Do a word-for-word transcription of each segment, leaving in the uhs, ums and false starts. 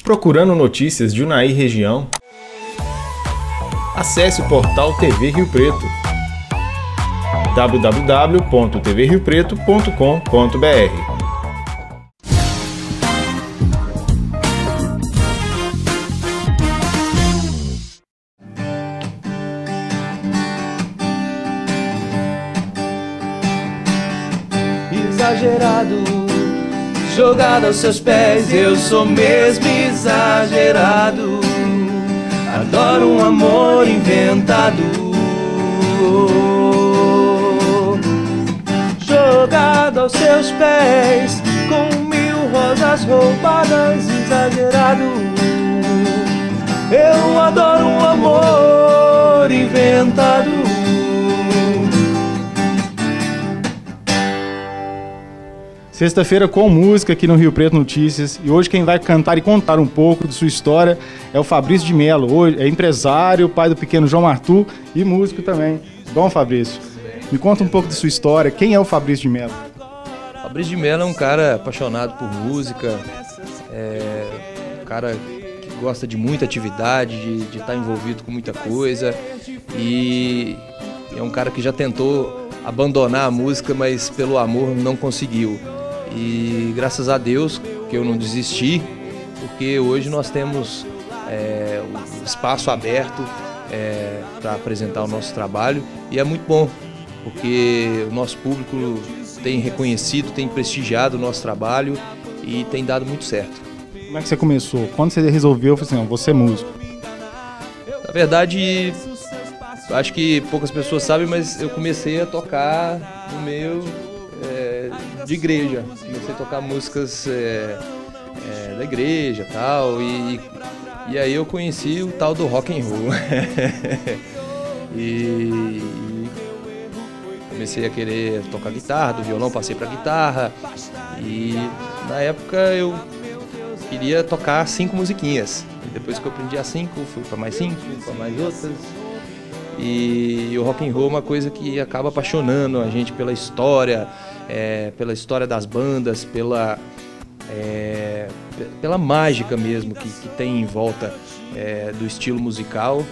Procurando notícias de Unai região? Acesse o portal T V Rio Preto, w w w ponto t v rio preto ponto com ponto b r. Exagerado, jogado aos seus pés, eu sou mesmo exagerado. Adoro um amor inventado. Jogado aos seus pés, com mil rosas roubadas, exagerado. Eu adoro um amor inventado. Sexta-feira com música aqui no Rio Preto Notícias, e hoje quem vai cantar e contar um pouco de sua história é o Fabrício de Mello. Hoje é empresário, pai do pequeno João Arthur e músico também. Bom, Fabrício, me conta um pouco de sua história. Quem é o Fabrício de Mello? Fabrício de Mello é um cara apaixonado por música, é um cara que gosta de muita atividade, de, de estar envolvido com muita coisa, e é um cara que já tentou abandonar a música, mas pelo amor não conseguiu. E graças a Deus que eu não desisti, porque hoje nós temos é, o espaço aberto é, para apresentar o nosso trabalho, e é muito bom, porque o nosso público tem reconhecido, tem prestigiado o nosso trabalho e tem dado muito certo. Como é que você começou? Quando você resolveu, assim, não, vou ser músico? Na verdade, acho que poucas pessoas sabem, mas eu comecei a tocar no meio é, de igreja. Comecei a tocar músicas é, é, da igreja tal, e, e aí eu conheci o tal do rock and roll. e comecei a querer tocar guitarra, do violão passei para guitarra, e na época eu queria tocar cinco musiquinhas. E depois que eu aprendi as cinco, fui para mais cinco, para mais outras. E o rock and roll é uma coisa que acaba apaixonando a gente pela história, é, pela história das bandas, pela, é, pela mágica mesmo que, que tem em volta é, do estilo musical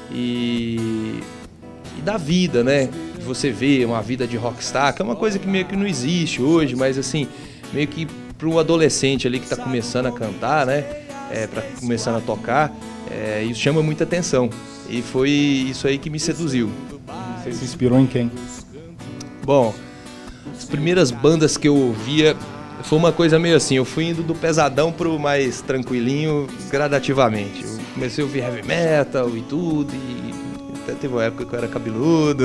e, e da vida, né? Você vê uma vida de rockstar, que é uma coisa que meio que não existe hoje, mas assim, meio que para um adolescente ali que está começando a cantar, né? É, para começando a tocar, é, isso chama muita atenção. E foi isso aí que me seduziu. Você se inspirou em quem? Bom, as primeiras bandas que eu ouvia foi uma coisa meio assim, eu fui indo do pesadão pro mais tranquilinho gradativamente. Eu comecei a ouvir heavy metal e tudo, e até teve uma época que eu era cabeludo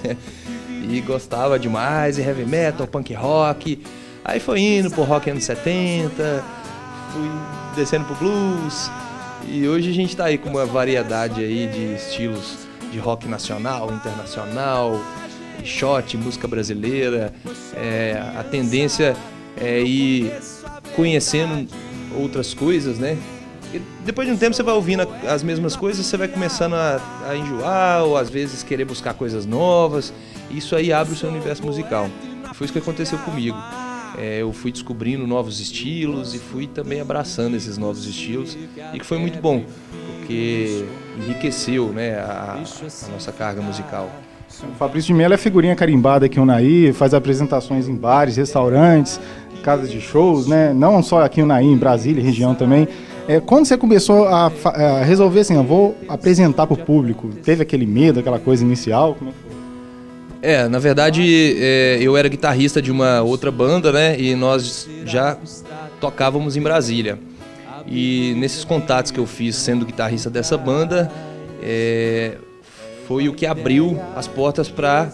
e gostava demais de heavy metal, punk rock. Aí foi indo pro rock anos setenta, fui descendo pro blues. E hoje a gente está aí com uma variedade aí de estilos de rock nacional, internacional, shot, música brasileira. É, a tendência é ir conhecendo outras coisas, né? E depois de um tempo você vai ouvindo as mesmas coisas, você vai começando a, a enjoar, ou às vezes querer buscar coisas novas. Isso aí abre o seu universo musical. Foi isso que aconteceu comigo. É, eu fui descobrindo novos estilos e fui também abraçando esses novos estilos, e que foi muito bom, porque enriqueceu, né, a, a nossa carga musical. O Fabrício de Mello é figurinha carimbada aqui em Unai, faz apresentações em bares, restaurantes, casas de shows, né? Não só aqui em Unai, em Brasília, região também. É, quando você começou a, a resolver assim, eu vou apresentar para o público, teve aquele medo, aquela coisa inicial? Como é que foi? É, na verdade, é, eu era guitarrista de uma outra banda, né? E nós já tocávamos em Brasília. E nesses contatos que eu fiz sendo guitarrista dessa banda, é, foi o que abriu as portas para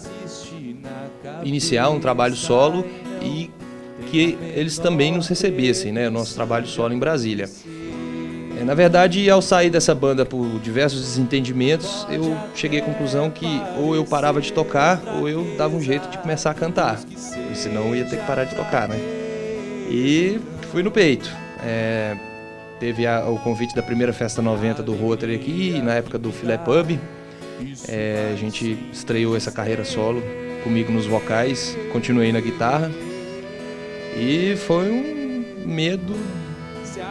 iniciar um trabalho solo e que eles também nos recebessem, né? O nosso trabalho solo em Brasília. É, na verdade, ao sair dessa banda por diversos desentendimentos, eu cheguei à conclusão que ou eu parava de tocar ou eu dava um jeito de começar a cantar, senão eu ia ter que parar de tocar, né? E fui no peito. É, teve a, o convite da primeira Festa noventa do Rotary aqui, na época do Filé Pub. É, a gente estreou essa carreira solo comigo nos vocais, continuei na guitarra e foi um medo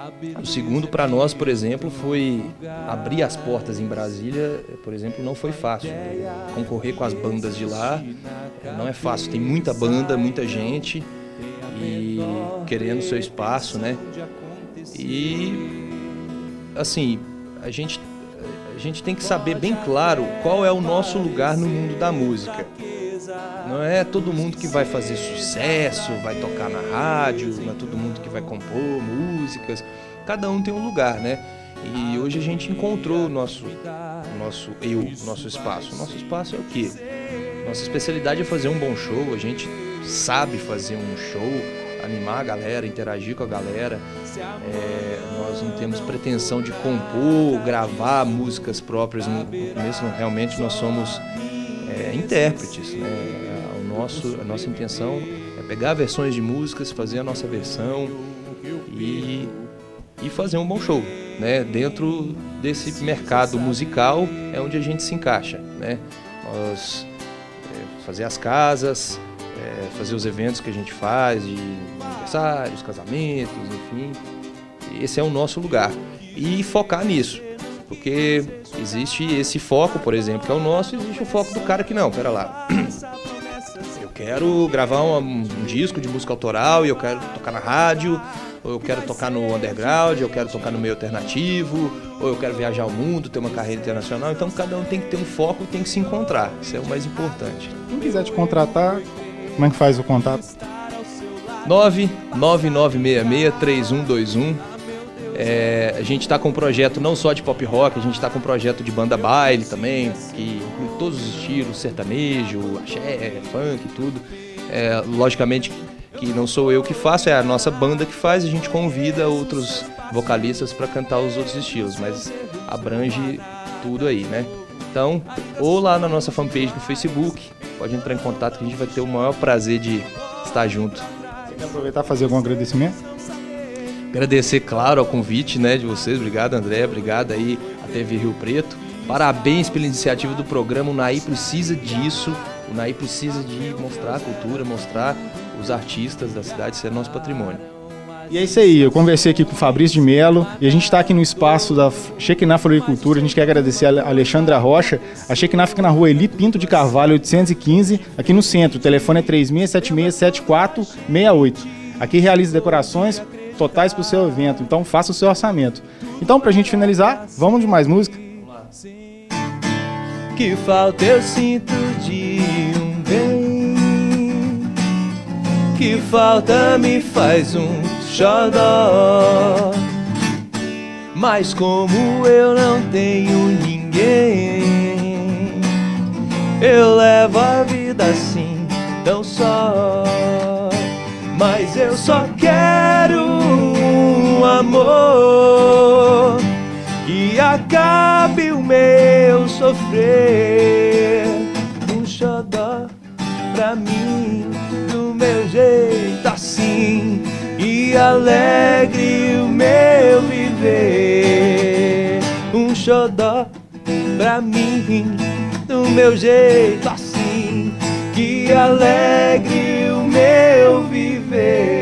O segundo, para nós, por exemplo, foi abrir as portas em Brasília, por exemplo, não foi fácil. Concorrer com as bandas de lá não é fácil. Tem muita banda, muita gente e querendo seu espaço, né? E, assim, a gente, a gente tem que saber bem claro qual é o nosso lugar no mundo da música. Não é todo mundo que vai fazer sucesso, vai tocar na rádio, não é todo mundo que vai compor músicas. Cada um tem um lugar, né? E hoje a gente encontrou o nosso, nosso eu, nosso espaço. Nosso espaço é o quê? Nossa especialidade é fazer um bom show, a gente sabe fazer um show, animar a galera, interagir com a galera. É, nós não temos pretensão de compor, gravar músicas próprias. No começo, realmente, nós somos é, intérpretes, né? O nosso, a nossa intenção é pegar versões de músicas, fazer a nossa versão e, e fazer um bom show, né? Dentro desse mercado musical é onde a gente se encaixa, né? Nós é, fazer as casas, é, fazer os eventos que a gente faz, de aniversários, casamentos, enfim. Esse é o nosso lugar. E focar nisso, porque existe esse foco, por exemplo, que é o nosso, existe o foco do cara que não, pera lá. Eu quero gravar um, um disco de música autoral e eu quero tocar na rádio, ou eu quero tocar no underground, eu quero tocar no meio alternativo, ou eu quero viajar o mundo, ter uma carreira internacional. Então cada um tem que ter um foco, tem que se encontrar. Isso é o mais importante. Quem quiser te contratar, como é que faz o contato? nove nove nove seis seis três um dois um. É, a gente está com um projeto não só de pop rock, a gente está com um projeto de banda baile também, que inclui todos os estilos, sertanejo, axé, funk e tudo. É, logicamente que não sou eu que faço, é a nossa banda que faz, a gente convida outros vocalistas para cantar os outros estilos, mas abrange tudo aí, né? Então, ou lá na nossa fanpage no Facebook, pode entrar em contato que a gente vai ter o maior prazer de estar junto. Você quer aproveitar e fazer algum agradecimento? Agradecer, claro, ao convite, né, de vocês. Obrigado, André. Obrigado aí à T V Rio Preto. Parabéns pela iniciativa do programa. O Naí precisa disso. O Naí precisa de mostrar a cultura, mostrar os artistas da cidade, ser nosso patrimônio. E é isso aí, eu conversei aqui com o Fabrício de Mello e a gente está aqui no espaço da Shekinah Floricultura. A gente quer agradecer a Alexandra Rocha. A Shekinah fica na rua Eli Pinto de Carvalho, oitocentos e quinze, aqui no centro. O telefone é três seis sete seis sete quatro seis oito. Aqui realiza decorações totais para o seu evento, então faça o seu orçamento. Então, para a gente finalizar, vamos de mais música? Que falta eu sinto de um bem, que falta me faz um xodó, mas como eu não tenho ninguém, eu levo a vida assim, tão só. Mas eu só quero um amor que acabe o meu sofrer. Um xodó pra mim, do meu jeito assim, e alegre o meu viver. Um xodó pra mim, do meu jeito assim, que alegre o meu viver.